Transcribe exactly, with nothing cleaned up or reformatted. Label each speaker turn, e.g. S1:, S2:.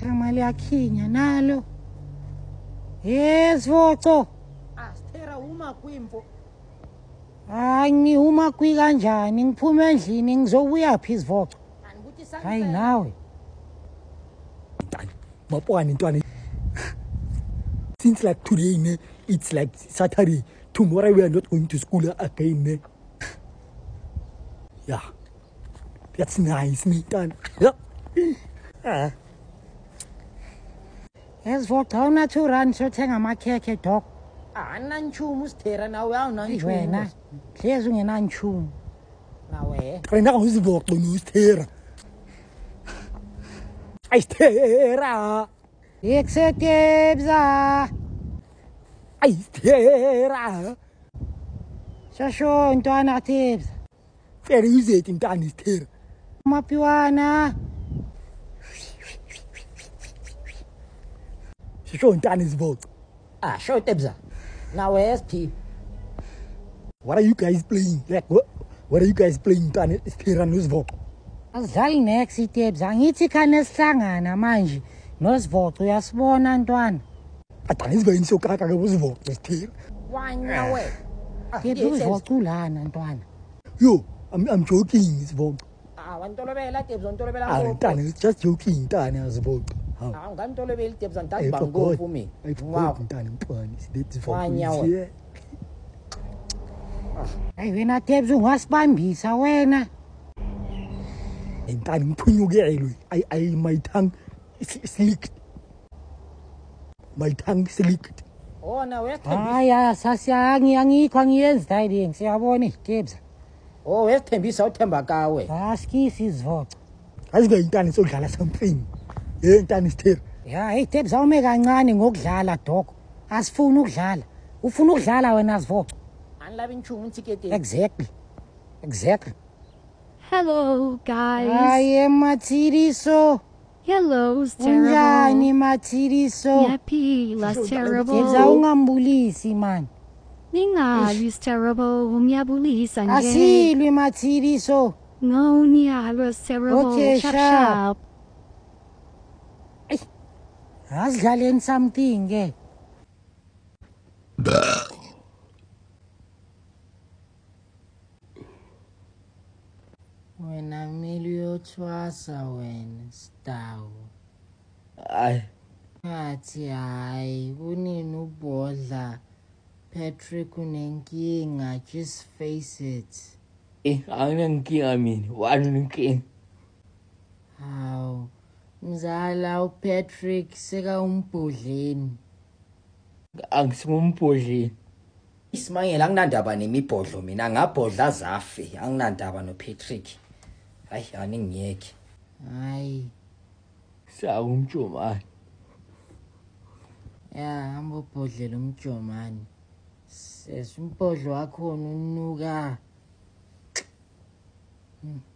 S1: Thamali yakhinya nalo. Yes, voco.
S2: Asithera uma kwimfo.
S1: Hayi ngihuma kwi kanjani ngiphume endlini ngizobuya phi isivoco.
S2: Angibuthi sangisela.
S1: Hayi nawe.
S3: Mapwani ntwana. Since like today, ne, it's like Saturday. Tomorrow we are not going to school again. Ne? Yeah, that's nice, me done. Yeah. Ah.
S1: Yes, voco awuna two rand sothenga amakhekhe dog.
S2: Ananchumu sithera nawe awunanchumu.
S1: Wena hlezi ungenanchumu.
S2: Nawe.
S3: Wena uzivoco nosithera. Ayithera.
S1: Yeksetebza.
S3: Ayithera.
S1: Shasho ntwana tebza.
S3: Fere uzethi ntana isithera.
S1: Mapiwana.
S3: Shisho ntana isivoco.
S2: Ah, show tebza. Nawe S P.
S3: What are you guys playing? Like what? What are you guys playing ntana isithera nosivoco?
S1: Asidlali next itebza ngithi khane sihlangana manje nosivoco uyasibona ntwana.
S3: Atani iziveni sokaka ke uzivoco isithera.
S2: Wanyawe.
S1: Tebza uzivoco lana ntwana.
S3: Yo, I'm I'm joking isivoco.
S2: Ah, wantolobela tebza ntolobela
S3: Ah,
S2: ngo.
S3: ntana it's just joking ntana isivoco.
S2: Ah, ngantolobela tebza ntazi
S3: I
S2: bangofu
S3: forgot.
S2: mina.
S3: I forgot ntana mntwana. Sidethi isivoco.
S2: Wanyawe.
S1: Hayi wena tebza ungasibambisa wena.
S3: Ntana ngiphunyukelwe. I I my tongue is slicked. My tongue slicked.
S2: Oh, nawe S P.
S1: Hayi sasiyangi angikho angiyenzi dayiding siyabona itebza.
S2: Oh, wesithembisa uthemba kawe.
S1: Asikisi isivoco.
S3: Azibe intana sodlala something. Eh ntana isithera.
S1: Ya itebza ume kancane ngokudlala dog. Asifuni ukudlala. Ufuna ukudlala wena sivoco.
S2: Anlabi nchumu ntikete.
S1: Exactly. Exactly.
S4: Hello, guys.
S1: Hayi Mathiriso.
S4: Hello's terrible.
S1: Unjani Mathiriso?
S4: Yappy, less
S1: Tebza
S4: terrible.
S1: ungambulisi man.
S4: Ningalis terrible. Umyabuli sanje.
S1: Asilwi Mathiriso.
S4: No, nialis terrible.
S1: Okay,
S4: Shop
S1: sharp.
S4: shop.
S1: Asidlaleni something ke. Wena mili uyothwasa wena stawu.
S2: Ay.
S1: Athi hayi kunini ubodla Patrick unenkinga just face it.
S2: Eh, anginenkinga mina. Wani unenkinga?
S1: Hawu mzala uPatrick seka umbhodleni.
S2: Angisimumbhodleni. Isimangela anginandaba nemibhodlo mina ngabhodla zafe. Anginandaba noPatrick. Hayi aningiyeke.
S1: Hayi
S2: Sawumjomani.
S1: ya hamba ubhodlela umjomani. Sesimbhodlo wakho unuka. Hmm.